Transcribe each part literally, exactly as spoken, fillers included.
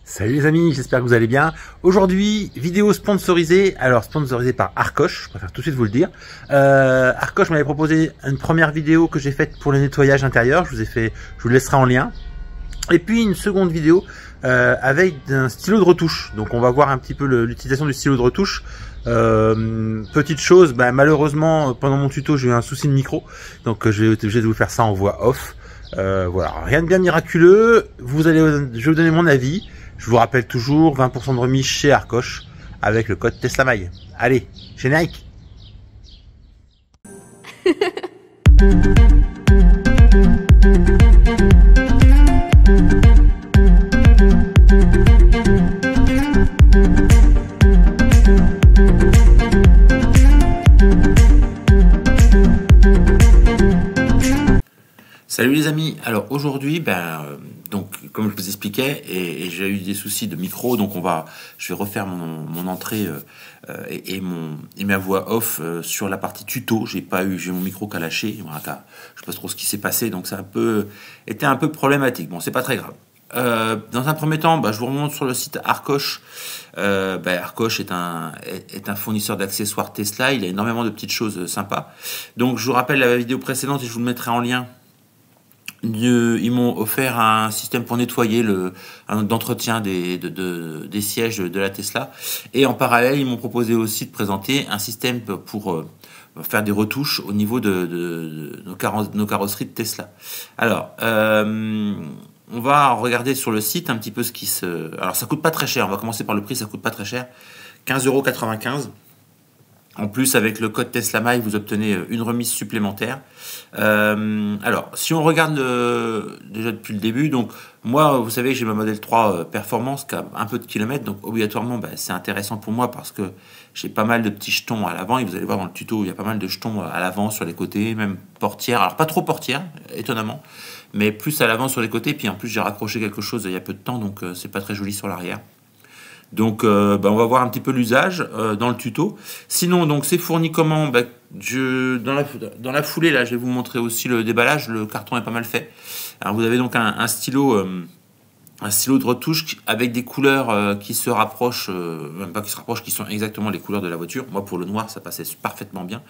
Salut les amis, j'espère que vous allez bien. Aujourd'hui, vidéo sponsorisée, alors sponsorisée par Arcoche, je préfère tout de suite vous le dire. Euh, Arcoche m'avait proposé une première vidéo que j'ai faite pour le nettoyage intérieur, je vous ai fait, je vous laisserai en lien. Et puis une seconde vidéo euh, avec un stylo de retouche. Donc on va voir un petit peu l'utilisation du stylo de retouche. Euh, petite chose, bah, malheureusement pendant mon tuto j'ai eu un souci de micro, donc je vais être obligé de vous faire ça en voix off. Euh, voilà, rien de bien miraculeux. Vous allez, je vais vous donner mon avis. Je vous rappelle toujours vingt pour cent de remise chez Arcoche avec le code TESLAMAIL. Allez, générique. Salut les amis, alors aujourd'hui, ben, euh, donc comme je vous expliquais, et, et j'ai eu des soucis de micro, donc on va, je vais refaire mon, mon entrée euh, euh, et, et, mon, et ma voix off euh, sur la partie tuto. J'ai pas eu, j'ai mon micro qu'à lâcher, voilà, qu'à, je sais pas trop ce qui s'est passé, donc ça a un peu été un peu problématique. Bon, c'est pas très grave. Euh, dans un premier temps, bah, je vous remonte sur le site Arcoche. Euh, bah, Arcoche est un, est, est un fournisseur d'accessoires Tesla. Il a énormément de petites choses sympas. Donc je vous rappelle la vidéo précédente et je vous le mettrai en lien. Ils m'ont offert un système pour nettoyer le d'entretien des, de, de, des sièges de la Tesla. Et en parallèle, ils m'ont proposé aussi de présenter un système pour euh, faire des retouches au niveau de, de, de nos, carro nos carrosseries de Tesla. Alors, euh, on va regarder sur le site un petit peu ce qui se... Alors, ça coûte pas très cher. On va commencer par le prix, ça coûte pas très cher. quinze euros quatre-vingt-quinze. En plus, avec le code TESLAMAIL, vous obtenez une remise supplémentaire. Euh, alors, si on regarde le, déjà depuis le début, donc moi, vous savez, j'ai ma Model trois Performance qui a un peu de kilomètres, donc obligatoirement, bah, c'est intéressant pour moi parce que j'ai pas mal de petits jetons à l'avant. Et vous allez voir dans le tuto, il y a pas mal de jetons à l'avant, sur les côtés, même portière. Alors, pas trop portière, étonnamment, mais plus à l'avant sur les côtés. Puis en plus, j'ai raccroché quelque chose il y a peu de temps, donc euh, c'est pas très joli sur l'arrière. Donc, euh, bah, on va voir un petit peu l'usage euh, dans le tuto. Sinon, donc, c'est fourni comment? bah, je, dans, la, dans la foulée, là, je vais vous montrer aussi le déballage. Le carton est pas mal fait. Alors, vous avez donc un, un stylo, euh, un stylo de retouche avec des couleurs euh, qui se rapprochent, euh, même pas qui se rapprochent, qui sont exactement les couleurs de la voiture. Moi, pour le noir, ça passait parfaitement bien.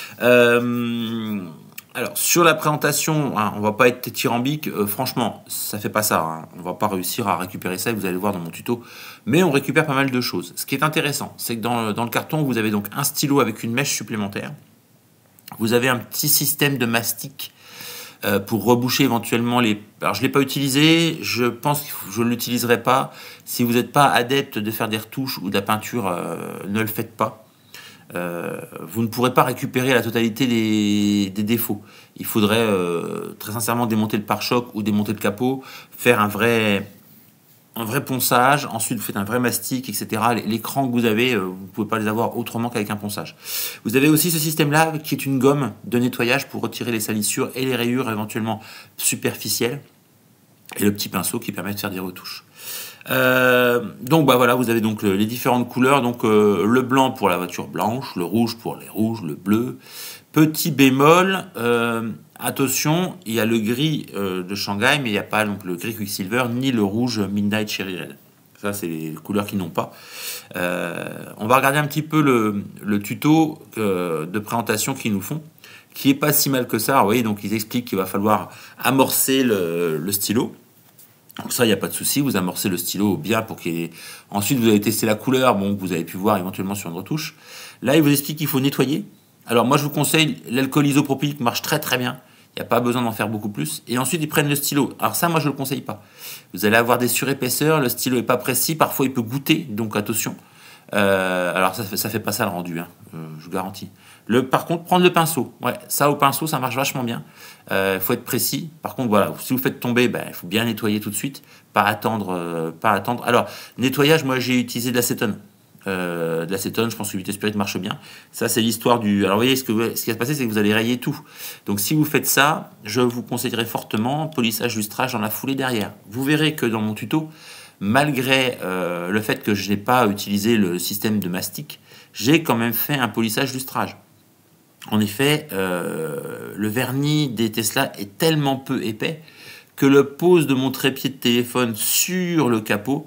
Euh, Alors, sur la présentation, hein, on va pas être tyrambique, euh, franchement, ça fait pas ça, hein. On va pas réussir à récupérer ça, et vous allez le voir dans mon tuto, mais on récupère pas mal de choses. Ce qui est intéressant, c'est que dans, dans le carton, vous avez donc un stylo avec une mèche supplémentaire, vous avez un petit système de mastic euh, pour reboucher éventuellement les... Alors, je l'ai pas utilisé, je pense que je ne l'utiliserai pas. Si vous n'êtes pas adepte de faire des retouches ou de la peinture, euh, ne le faites pas. Euh, vous ne pourrez pas récupérer la totalité des, des défauts. Il faudrait euh, très sincèrement démonter le pare-choc ou démonter le capot, faire un vrai, un vrai ponçage, ensuite vous faites un vrai mastic, et cetera. Les, les crans que vous avez, euh, vous ne pouvez pas les avoir autrement qu'avec un ponçage. Vous avez aussi ce système-là qui est une gomme de nettoyage pour retirer les salissures et les rayures éventuellement superficielles, et le petit pinceau qui permet de faire des retouches. Euh, donc bah voilà, vous avez donc le, les différentes couleurs, donc euh, le blanc pour la voiture blanche, le rouge pour les rouges, le bleu. Petit bémol, euh, attention, il y a le gris euh, de Shanghai, mais il n'y a pas donc le gris Quicksilver ni le rouge Midnight Cherry Red. Ça, c'est les couleurs qui n'ont pas. Euh, on va regarder un petit peu le, le tuto euh, de présentation qu'ils nous font, qui est pas si mal que ça. Vous voyez, donc ils expliquent qu'il va falloir amorcer le, le stylo. Donc ça, il n'y a pas de souci, vous amorcez le stylo bien pour qu'il y ait... Ensuite, vous avez testé la couleur, bon, vous avez pu voir éventuellement sur une retouche. Là, il vous explique qu'il faut nettoyer. Alors moi, je vous conseille l'alcool isopropylique, marche très très bien. Il n'y a pas besoin d'en faire beaucoup plus. Et ensuite, ils prennent le stylo. Alors ça, moi, je ne le conseille pas. Vous allez avoir des surépaisseurs, le stylo n'est pas précis, parfois il peut goûter, donc attention. Euh, alors ça ne fait, fait pas ça le rendu, hein, euh, je vous garantis. Le, par contre, prendre le pinceau. Ouais, ça au pinceau, ça marche vachement bien. Il euh, faut être précis. Par contre, voilà, si vous faites tomber, ben, il faut bien nettoyer tout de suite, pas attendre, euh, pas attendre. Alors, nettoyage, moi j'ai utilisé de l'acétone. Euh, de l'acétone, je pense que Vitesse Spirit marche bien. Ça, c'est l'histoire du... Alors, vous voyez, ce, que, ce qui va se passer, c'est que vous allez rayer tout. Donc, si vous faites ça, je vous conseillerais fortement polissage, lustrage dans la foulée derrière. Vous verrez que dans mon tuto, malgré euh, le fait que je n'ai pas utilisé le système de mastic, j'ai quand même fait un polissage lustrage. En effet, euh, le vernis des Tesla est tellement peu épais que le pose de mon trépied de téléphone sur le capot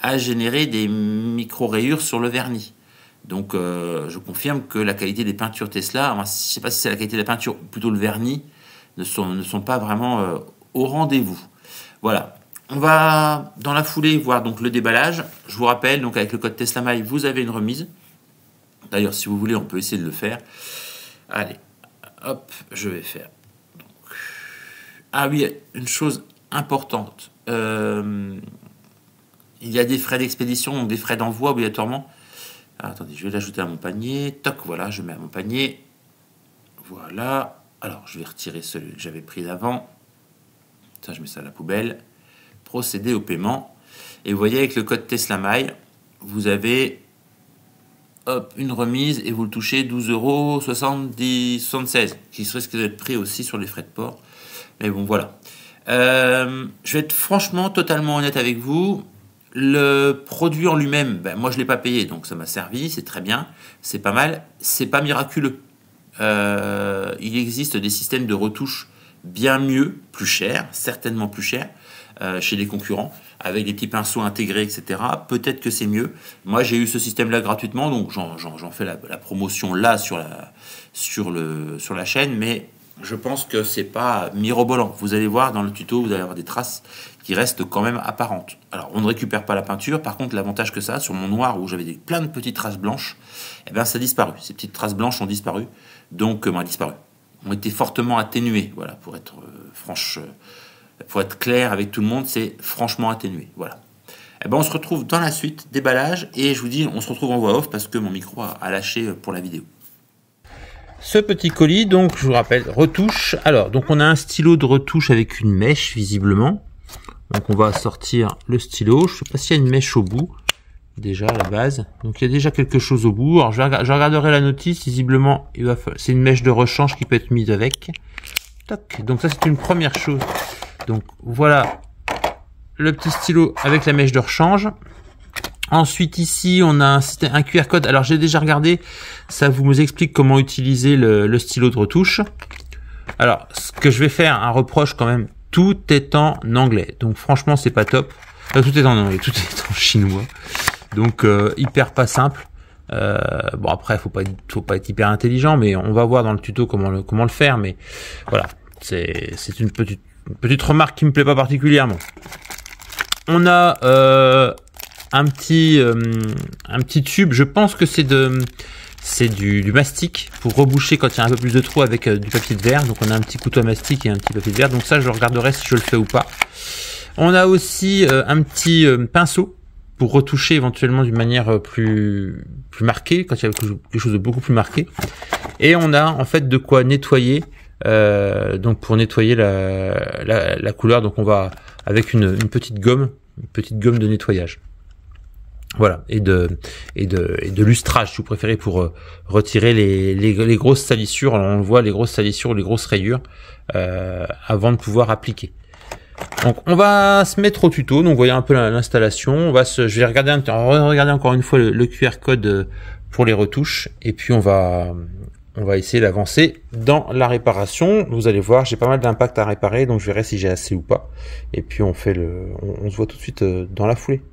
à générer des micro-rayures sur le vernis. Donc euh, je confirme que la qualité des peintures Tesla, moi, je ne sais pas si c'est la qualité de la peinture ou plutôt le vernis, ne sont, ne sont pas vraiment euh, au rendez-vous. Voilà. On va dans la foulée voir donc le déballage. Je vous rappelle, donc avec le code TeslaMail, vous avez une remise. D'ailleurs, si vous voulez, on peut essayer de le faire. Allez, hop, je vais faire. Donc, ah oui, une chose importante. Euh, il y a des frais d'expédition, donc des frais d'envoi obligatoirement. Alors, attendez, je vais l'ajouter à mon panier. Toc, voilà, je mets à mon panier. Voilà. Alors, je vais retirer celui que j'avais pris avant. Ça, je mets ça à la poubelle. Procéder au paiement. Et vous voyez, avec le code TeslaMail, vous avez hop, une remise et vous le touchez douze euros soixante-seize, qui risque d'être pris aussi sur les frais de port. Mais bon, voilà. Euh, je vais être franchement totalement honnête avec vous. Le produit en lui-même, ben, moi je ne l'ai pas payé, donc ça m'a servi, c'est très bien, c'est pas mal, c'est pas miraculeux. Euh, il existe des systèmes de retouche bien mieux, plus chers, certainement plus chers, euh, chez les concurrents, avec des petits pinceaux intégrés, et cetera. Peut-être que c'est mieux. Moi j'ai eu ce système-là gratuitement, donc j'en fais la, la promotion là sur la, sur, le, sur la chaîne, mais je pense que c'est pas mirobolant. Vous allez voir dans le tuto, vous allez avoir des traces qui restent quand même apparentes. Alors, on ne récupère pas la peinture. Par contre, l'avantage que ça a, sur mon noir où j'avais plein de petites traces blanches, eh bien, ça a disparu. Ces petites traces blanches ont disparu. Donc, euh, ont disparu. Ont été fortement atténuées. Voilà, pour être euh, franche, euh, pour être clair avec tout le monde, c'est franchement atténué. Voilà. Eh ben, on se retrouve dans la suite, déballage, et je vous dis, on se retrouve en voix off parce que mon micro a, a lâché pour la vidéo. Ce petit colis, donc, je vous rappelle, retouche. Alors, donc, on a un stylo de retouche avec une mèche, visiblement. Donc, on va sortir le stylo. Je ne sais pas s'il y a une mèche au bout, déjà, à la base. Donc, il y a déjà quelque chose au bout. Alors, je, je regarderai la notice. Visiblement, il va falloir... c'est une mèche de rechange qui peut être mise avec. Tac. Donc, ça, c'est une première chose. Donc, voilà le petit stylo avec la mèche de rechange. Ensuite, ici, on a un, un Q R code. Alors, j'ai déjà regardé. Ça vous explique comment utiliser le, le stylo de retouche. Alors, ce que je vais faire, un reproche quand même, tout est en anglais. Donc, franchement, c'est pas top. Euh, tout est en anglais, tout est en chinois. Donc, euh, hyper pas simple. Euh, bon, après, faut pas, faut pas être hyper intelligent, mais on va voir dans le tuto comment le, comment le faire. Mais voilà, c'est, c'est une petite, une petite remarque qui me plaît pas particulièrement. On a... Euh, un petit euh, un petit tube, je pense que c'est de c'est du, du mastic pour reboucher quand il y a un peu plus de trous avec euh, du papier de verre. Donc on a un petit couteau à mastic et un petit papier de verre. Donc ça, je regarderai si je le fais ou pas. On a aussi euh, un petit euh, pinceau pour retoucher éventuellement d'une manière plus plus marquée quand il y a quelque chose de beaucoup plus marqué. Et on a en fait de quoi nettoyer. Euh, donc pour nettoyer la, la la couleur. Donc on va avec une une petite gomme, une petite gomme de nettoyage. Voilà, et de et de et de lustrage si vous préférez pour euh, retirer les, les les grosses salissures. Alors, on le voit, les grosses salissures, les grosses rayures euh, avant de pouvoir appliquer. Donc on va se mettre au tuto. Donc vous voyez un peu l'installation. On va se, je vais regarder un, regarder encore une fois le, le Q R code pour les retouches et puis on va on va essayer d'avancer dans la réparation. Vous allez voir, j'ai pas mal d'impact à réparer, donc je verrai si j'ai assez ou pas. Et puis on fait le, on, on se voit tout de suite dans la foulée.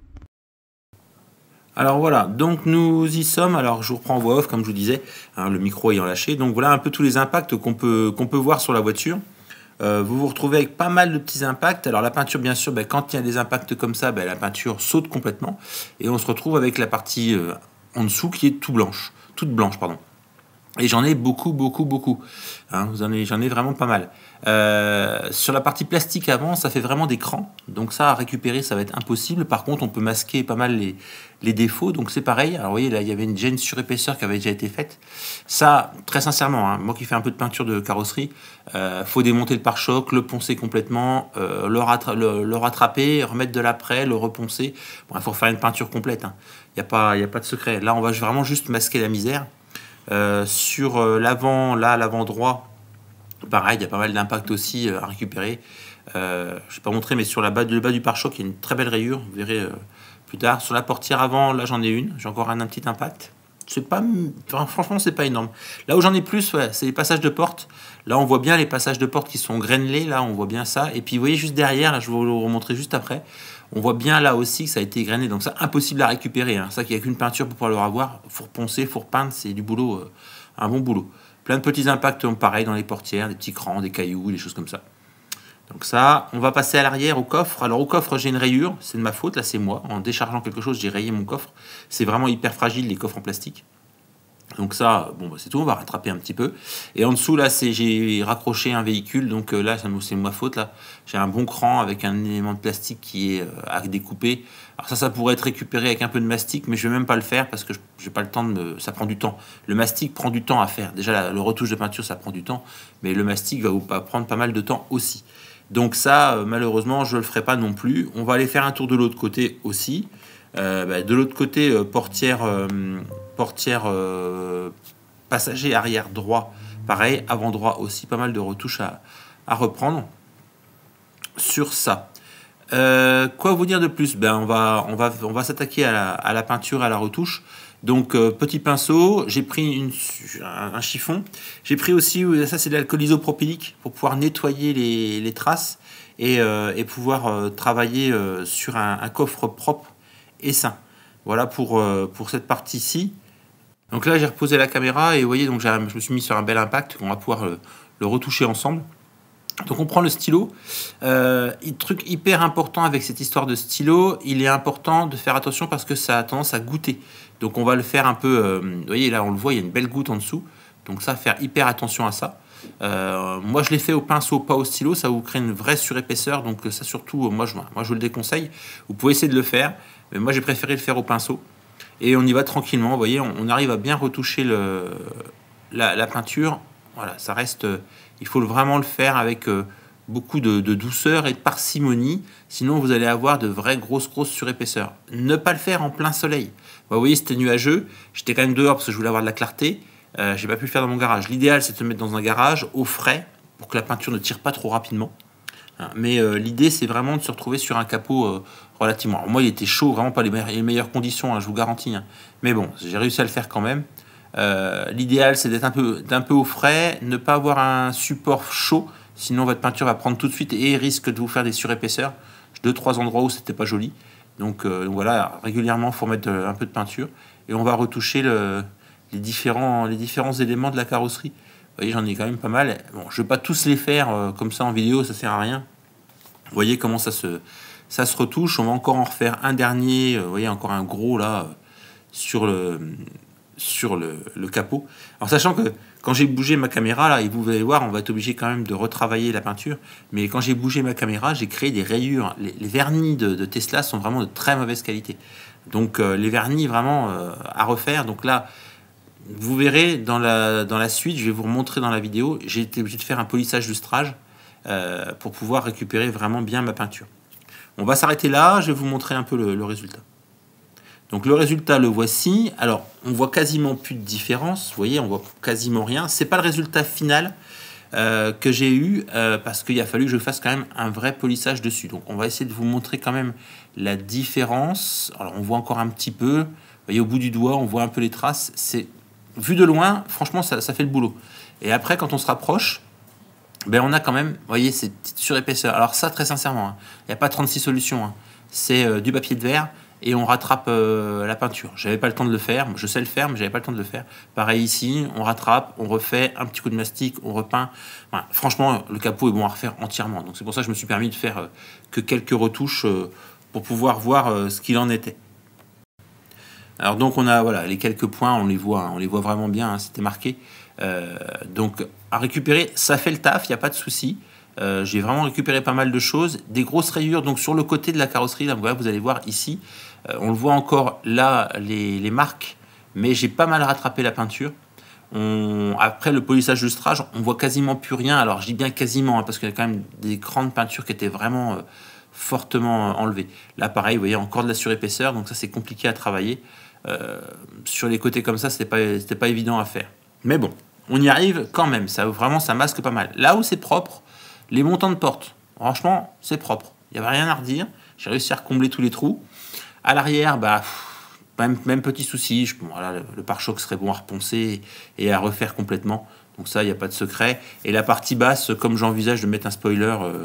Alors voilà, donc nous y sommes. Alors je vous reprends en voix off comme je vous disais, hein, le micro ayant lâché. Donc voilà un peu tous les impacts qu'on peut, qu'on peut voir sur la voiture. Euh, vous vous retrouvez avec pas mal de petits impacts. Alors la peinture, bien sûr, ben, quand il y a des impacts comme ça, ben, la peinture saute complètement. Et on se retrouve avec la partie euh, en dessous qui est tout blanche, toute blanche, pardon. Et j'en ai beaucoup, beaucoup, beaucoup. Hein, vous en avez, j'en ai vraiment pas mal. Euh, sur la partie plastique avant, ça fait vraiment des crans. Donc ça, à récupérer, ça va être impossible. Par contre, on peut masquer pas mal les, les défauts. Donc c'est pareil. Alors vous voyez, là, il y avait une, déjà une surépaisseur qui avait déjà été faite. Ça, très sincèrement, hein, moi qui fais un peu de peinture de carrosserie, euh, faut démonter le pare-choc, le poncer complètement, euh, le, rattra le, le rattraper, remettre de l'après, le reponcer. Bon, il faut faire une peinture complète. Hein. Il n'y a pas, il y a pas de secret. Là, on va vraiment juste masquer la misère. Euh, sur euh, l'avant, là, l'avant droit, pareil, il y a pas mal d'impact aussi euh, à récupérer. Euh, je ne vais pas montrer, mais sur la bas, le bas du pare-choc, il y a une très belle rayure. Vous verrez euh, plus tard. Sur la portière avant, là, j'en ai une. J'ai encore un, un petit impact. C'est pas, enfin, franchement, c'est pas énorme. Là où j'en ai plus, ouais, c'est les passages de porte. Là, on voit bien les passages de porte qui sont grainelés. Là, on voit bien ça. Et puis, vous voyez juste derrière, là, je vais vous le remontrer juste après. On voit bien là aussi que ça a été égrené, donc c'est impossible à récupérer. Hein. Ça qu'il n'y a qu'une peinture pour pouvoir le revoir. Faut reponcer, faut repeindre, c'est du boulot, euh, un bon boulot. Plein de petits impacts, pareil dans les portières, des petits crans, des cailloux, des choses comme ça. Donc ça, on va passer à l'arrière au coffre. Alors au coffre, j'ai une rayure, c'est de ma faute, là c'est moi. En déchargeant quelque chose, j'ai rayé mon coffre. C'est vraiment hyper fragile les coffres en plastique. Donc ça, bon, bah, c'est tout, on va rattraper un petit peu. Et en dessous, là, c'est j'ai raccroché un véhicule, donc euh, là, c'est ma faute, là. J'ai un bon cran avec un élément de plastique qui est euh, à découper. Alors ça, ça pourrait être récupéré avec un peu de mastic, mais je vais même pas le faire parce que je n'ai pas le temps de me... Ça prend du temps. Le mastic prend du temps à faire. Déjà, la, le retouche de peinture, ça prend du temps, mais le mastic va vous prendre pas mal de temps aussi. Donc ça, euh, malheureusement, je le ferai pas non plus. On va aller faire un tour de l'autre côté aussi. Euh, bah, de l'autre côté, euh, portière, euh, portière euh, passager arrière droit, pareil, avant droit aussi, pas mal de retouches à, à reprendre sur ça. Euh, quoi vous dire de plus? Ben, on va, on va, on va s'attaquer à la, à la peinture, à la retouche. Donc, euh, petit pinceau, j'ai pris une, un, un chiffon. J'ai pris aussi, ça c'est de l'alcool isopropylique pour pouvoir nettoyer les, les traces et, euh, et pouvoir euh, travailler euh, sur un, un coffre propre et sain. Voilà pour, euh, pour cette partie-ci. Donc là, j'ai reposé la caméra et vous voyez, donc je me suis mis sur un bel impact qu'on va pouvoir le, le retoucher ensemble. Donc on prend le stylo. Euh, truc hyper important avec cette histoire de stylo, il est important de faire attention parce que ça a tendance à goûter. Donc on va le faire un peu, euh, vous voyez là on le voit, il y a une belle goutte en dessous. Donc ça, faire hyper attention à ça. Euh, moi je l'ai fait au pinceau, pas au stylo, ça vous crée une vraie surépaisseur. Donc ça surtout, moi je, moi je vous le déconseille. Vous pouvez essayer de le faire, mais moi j'ai préféré le faire au pinceau. Et on y va tranquillement, vous voyez, on, on arrive à bien retoucher le, la, la peinture. Voilà, ça reste... Il faut vraiment le faire avec euh, beaucoup de, de douceur et de parcimonie, sinon vous allez avoir de vraies grosses grosses surépaisseurs. Ne pas le faire en plein soleil. Vous voyez, c'était nuageux, j'étais quand même dehors parce que je voulais avoir de la clarté, euh, j'ai pas pu le faire dans mon garage. L'idéal c'est de se mettre dans un garage au frais pour que la peinture ne tire pas trop rapidement. Hein, mais euh, l'idée c'est vraiment de se retrouver sur un capot euh, relativement... Alors, moi il était chaud, vraiment pas les, me les meilleures conditions, hein, je vous garantis. Hein. Mais bon, j'ai réussi à le faire quand même. Euh, L'idéal c'est d'être un peu, d'un peu au frais, ne pas avoir un support chaud, sinon votre peinture va prendre tout de suite et risque de vous faire des surépaisseurs. Deux trois endroits où c'était pas joli, donc euh, voilà, régulièrement il faut mettre un peu de peinture et on va retoucher le, les, différents, les différents éléments de la carrosserie. Vous voyez, j'en ai quand même pas mal. Bon, je vais pas tous les faire euh, comme ça en vidéo, ça sert à rien. Vous voyez comment ça se, ça se retouche. On va encore en refaire un dernier, euh, vous voyez, encore un gros là euh, sur le sur le, le capot. Alors sachant que quand j'ai bougé ma caméra, là, et vous allez voir, on va être obligé quand même de retravailler la peinture, mais quand j'ai bougé ma caméra, j'ai créé des rayures. Les, les vernis de, de Tesla sont vraiment de très mauvaise qualité. Donc euh, les vernis vraiment euh, à refaire. Donc là, vous verrez dans la, dans la suite, je vais vous remontrer dans la vidéo, j'ai été obligé de faire un polissage lustrage euh, pour pouvoir récupérer vraiment bien ma peinture. On va s'arrêter là, je vais vous montrer un peu le, le résultat. Donc le résultat, le voici. Alors, on voit quasiment plus de différence. Vous voyez, on voit quasiment rien. C'est pas le résultat final euh, que j'ai eu euh, parce qu'il a fallu que je fasse quand même un vrai polissage dessus. Donc, on va essayer de vous montrer quand même la différence. Alors, on voit encore un petit peu. Vous voyez, au bout du doigt, on voit un peu les traces. C'est vu de loin, franchement, ça, ça fait le boulot. Et après, quand on se rapproche, ben, on a quand même, vous voyez, cette petite surépaisseur. Alors ça, très sincèrement, il hein, n'y a pas trente-six solutions. Hein. C'est euh, du papier de verre. Et on rattrape euh, la peinture. J'avais pas le temps de le faire, je sais le faire, mais j'avais pas le temps de le faire. Pareil ici, on rattrape, on refait un petit coup de mastic, on repeint. Enfin, franchement, le capot est bon à refaire entièrement. Donc c'est pour ça que je me suis permis de faire euh, que quelques retouches euh, pour pouvoir voir euh, ce qu'il en était. Alors donc on a voilà les quelques points, on les voit, hein, on les voit vraiment bien, hein, c'était marqué. Euh, donc à récupérer, ça fait le taf, il n'y a pas de souci. Euh, j'ai vraiment récupéré pas mal de choses, des grosses rayures donc sur le côté de la carrosserie. Là, voilà, vous allez voir ici. Euh, on le voit encore là, les, les marques, mais j'ai pas mal rattrapé la peinture. On, après le polissage lustrage, on voit quasiment plus rien. Alors je dis bien quasiment, hein, parce qu'il y a quand même des grandes peintures qui étaient vraiment euh, fortement euh, enlevées. Là pareil, vous voyez encore de la surépaisseur, donc ça c'est compliqué à travailler. Euh, sur les côtés comme ça, c'était pas, c'était pas évident à faire. Mais bon, on y arrive quand même, ça, vraiment ça masque pas mal. Là où c'est propre, les montants de porte, franchement c'est propre. Il n'y avait rien à redire, j'ai réussi à recombler tous les trous. À l'arrière, bah, même, même petit souci, je, bon, voilà, le, le pare-choc serait bon à reponcer et à refaire complètement. Donc ça, il n'y a pas de secret. Et la partie basse, comme j'envisage de mettre un spoiler, euh,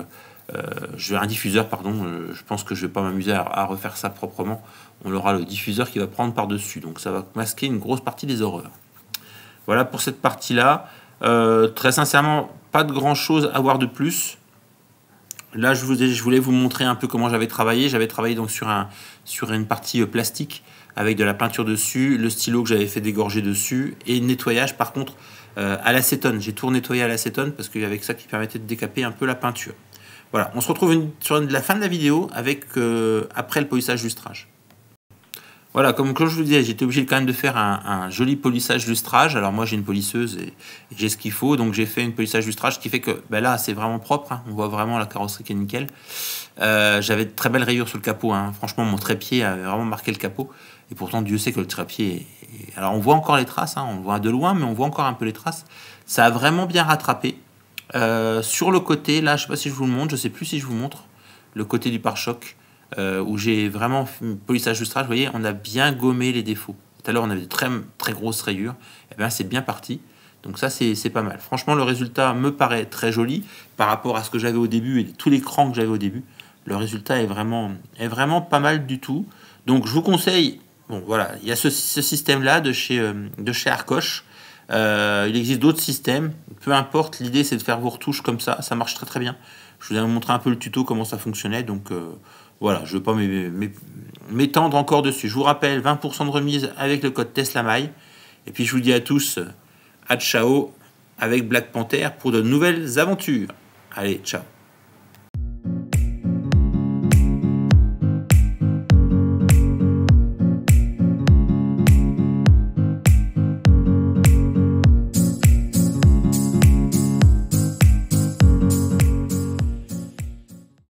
Euh, je vais un diffuseur, pardon, euh, je pense que je vais pas m'amuser à, à refaire ça proprement. On aura le diffuseur qui va prendre par-dessus, donc ça va masquer une grosse partie des horreurs. Voilà pour cette partie-là. Euh, très sincèrement, pas de grand-chose à voir de plus. Là, je, vous ai, je voulais vous montrer un peu comment j'avais travaillé. J'avais travaillé donc sur, un, sur une partie euh, plastique avec de la peinture dessus, le stylo que j'avais fait dégorger dessus et nettoyage par contre euh, à l'acétone. J'ai tout nettoyé à l'acétone parce qu'il y avait ça qui permettait de décaper un peu la peinture. Voilà, on se retrouve une, sur la fin de la vidéo avec euh, après le polissage lustrage. Voilà, comme, comme je vous disais, j'étais obligé quand même de faire un, un joli polissage lustrage. Alors moi j'ai une polisseuse et, et j'ai ce qu'il faut, donc j'ai fait une polissage lustrage qui fait que ben là c'est vraiment propre, hein. On voit vraiment la carrosserie qui est nickel. Euh, j'avais de très belles rayures sur le capot, hein. Franchement mon trépied avait vraiment marqué le capot. Et pourtant Dieu sait que le trépied est... est... Alors on voit encore les traces, hein. On le voit de loin, mais on voit encore un peu les traces. Ça a vraiment bien rattrapé. Euh, sur le côté, là je sais pas si je vous le montre, je sais plus si je vous montre, le côté du pare-choc. Euh, où j'ai vraiment fait un polissage lustrage, vous voyez, on a bien gommé les défauts. Tout à l'heure, on avait de très, très grosses rayures. Et bien, c'est bien parti. Donc ça, c'est pas mal. Franchement, le résultat me paraît très joli par rapport à ce que j'avais au début et tous les crans que j'avais au début. Le résultat est vraiment, est vraiment pas mal du tout. Donc, je vous conseille, bon, voilà, il y a ce, ce système-là de chez, euh, de chez Arcoche. Euh, il existe d'autres systèmes. Peu importe, l'idée, c'est de faire vos retouches comme ça. Ça marche très, très bien. Je vous ai montré un peu le tuto, comment ça fonctionnait. Donc... Euh, Voilà, je ne veux pas m'étendre encore dessus. Je vous rappelle, vingt pour cent de remise avec le code TESLAMAI. Et puis je vous dis à tous, à ciao avec Black Panther pour de nouvelles aventures. Allez, ciao.